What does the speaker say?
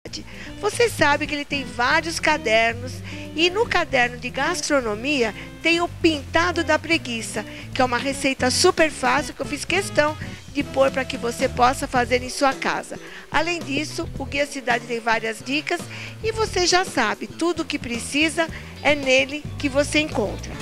Você sabe que ele tem vários cadernos e no caderno de gastronomia tem o Pintado da Preguiça, que é uma receita super fácil que eu fiz questão de pôr para que você possa fazer em sua casa. Além disso, o Guia Cidade tem várias dicas e você já sabe, tudo o que precisa é nele que você encontra.